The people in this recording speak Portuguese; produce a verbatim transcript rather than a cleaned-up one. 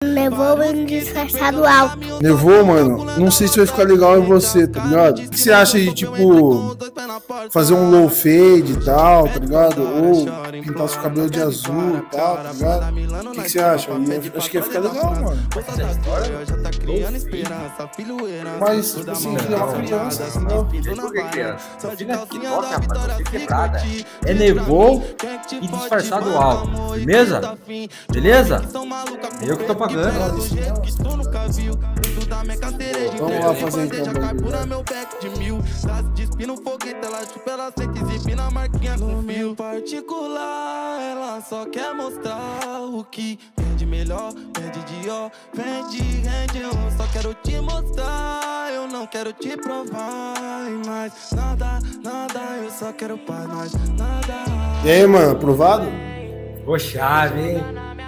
nevou e um disfarçado alto. Nevou, mano? Não sei se vai ficar legal em você, tá ligado? O que você acha de, tipo, fazer um low fade e tal, tá ligado? Ou pintar seu cabelo de azul e tal, tá ligado? O que, que você acha? Eu acho que ia ficar legal, mano. Mas, tipo assim, ele é uma criança, entendeu? Por que criança? Seu filho é TikTok, rapaz, seu filho quebrada. É nevou e disfarçado alto, beleza? Beleza? Eu que tô pagando. Vamos lá fazer então, bagulho. No meu particular, ela só quer mostrar o que vende melhor, vende Dior, vende, rende. Eu só quero te mostrar, eu não quero te provar mais nada, nada. Eu só quero paz, mais nada. E aí, mano, aprovado? Ô, chave, hein?